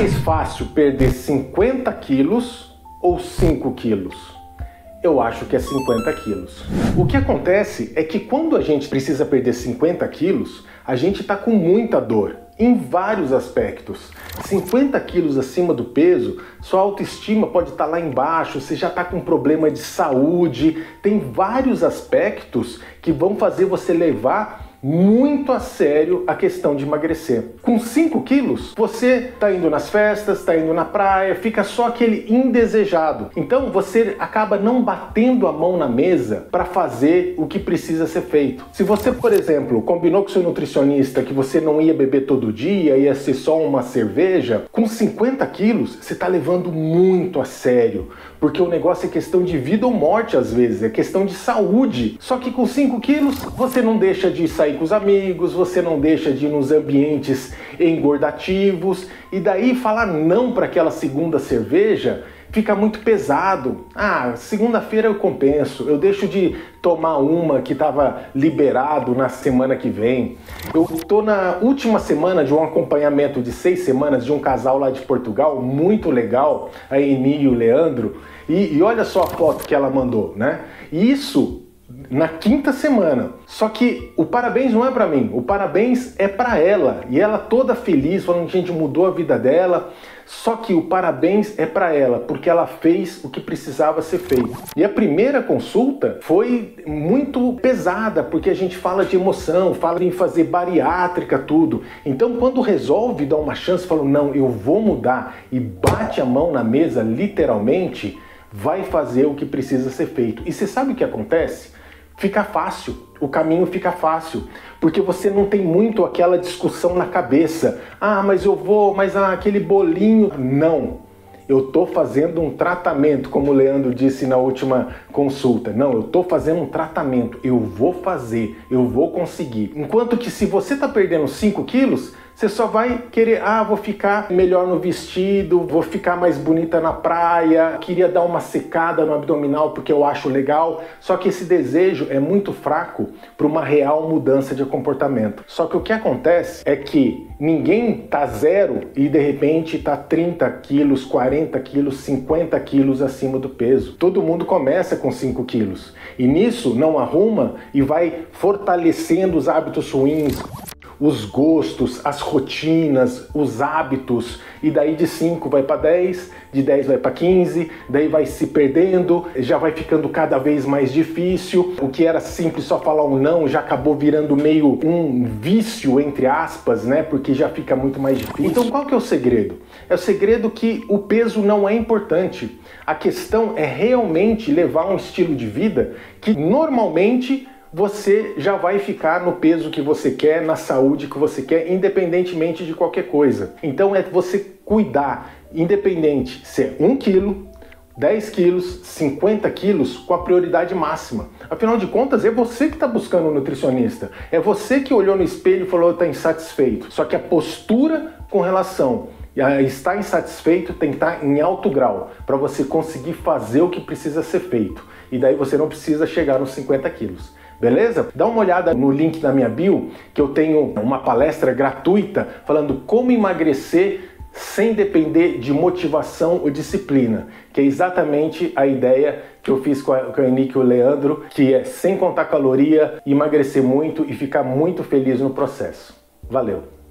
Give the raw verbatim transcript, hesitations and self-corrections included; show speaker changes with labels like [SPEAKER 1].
[SPEAKER 1] mais fácil perder cinquenta quilos ou cinco quilos? Eu acho que é cinquenta quilos. O que acontece é que quando a gente precisa perder cinquenta quilos, a gente está com muita dor, em vários aspectos. cinquenta quilos acima do peso, sua autoestima pode estar lá embaixo, você já está com problema de saúde, tem vários aspectos que vão fazer você levar muito a sério a questão de emagrecer. Com cinco quilos, você está indo nas festas, está indo na praia, fica só aquele indesejado. Então você acaba não batendo a mão na mesa para fazer o que precisa ser feito. Se você, por exemplo, combinou com seu nutricionista que você não ia beber todo dia, ia ser só uma cerveja, com cinquenta quilos você está levando muito a sério, porque o negócio é questão de vida ou morte às vezes, é questão de saúde. Só que com cinco quilos você não deixa de sair com os amigos, você não deixa de ir nos ambientes engordativos, e daí falar não para aquela segunda cerveja fica muito pesado. Ah, segunda-feira eu compenso, eu deixo de tomar uma que estava liberado na semana que vem. Eu estou na última semana de um acompanhamento de seis semanas de um casal lá de Portugal, muito legal, a Eni e o Leandro, e, e olha só a foto que ela mandou, né? Isso na quinta semana. Só que o parabéns não é para mim, o parabéns é para ela. E ela toda feliz, falando que a gente mudou a vida dela. Só que o parabéns é para ela, porque ela fez o que precisava ser feito. E a primeira consulta foi muito pesada, porque a gente fala de emoção, fala em fazer bariátrica, tudo. Então quando resolve dar uma chance, fala, não, eu vou mudar, e bate a mão na mesa, literalmente, vai fazer o que precisa ser feito. E você sabe o que acontece? Fica fácil, o caminho fica fácil, porque você não tem muito aquela discussão na cabeça. Ah, mas eu vou, mas ah, aquele bolinho... Não, eu tô fazendo um tratamento, como o Leandro disse na última consulta. Não, eu tô fazendo um tratamento, eu vou fazer, eu vou conseguir. Enquanto que se você tá perdendo cinco quilos, você só vai querer, ah, vou ficar melhor no vestido, vou ficar mais bonita na praia, queria dar uma secada no abdominal porque eu acho legal. Só que esse desejo é muito fraco para uma real mudança de comportamento. Só que o que acontece é que ninguém tá zero e de repente tá trinta quilos, quarenta quilos, cinquenta quilos acima do peso. Todo mundo começa com cinco quilos. E nisso não arruma e vai fortalecendo os hábitos ruins, os gostos, as rotinas, os hábitos, e daí de cinco vai para dez, de dez vai para quinze, daí vai se perdendo, já vai ficando cada vez mais difícil. O que era simples só falar um não já acabou virando meio um vício, entre aspas, né? Porque já fica muito mais difícil. Então qual que é o segredo? É o segredo que o peso não é importante. A questão é realmente levar um estilo de vida que normalmente você já vai ficar no peso que você quer, na saúde que você quer, independentemente de qualquer coisa. Então é você cuidar, independente se é um quilo, dez quilos, cinquenta quilos, com a prioridade máxima. Afinal de contas, é você que está buscando um nutricionista. É você que olhou no espelho e falou que está insatisfeito. Só que a postura com relação a estar insatisfeito tem que estar em alto grau, para você conseguir fazer o que precisa ser feito. E daí você não precisa chegar nos cinquenta quilos. Beleza? Dá uma olhada no link da minha bio, que eu tenho uma palestra gratuita falando como emagrecer sem depender de motivação ou disciplina, que é exatamente a ideia que eu fiz com a, com a Eni e o Leandro, que é sem contar caloria, emagrecer muito e ficar muito feliz no processo. Valeu!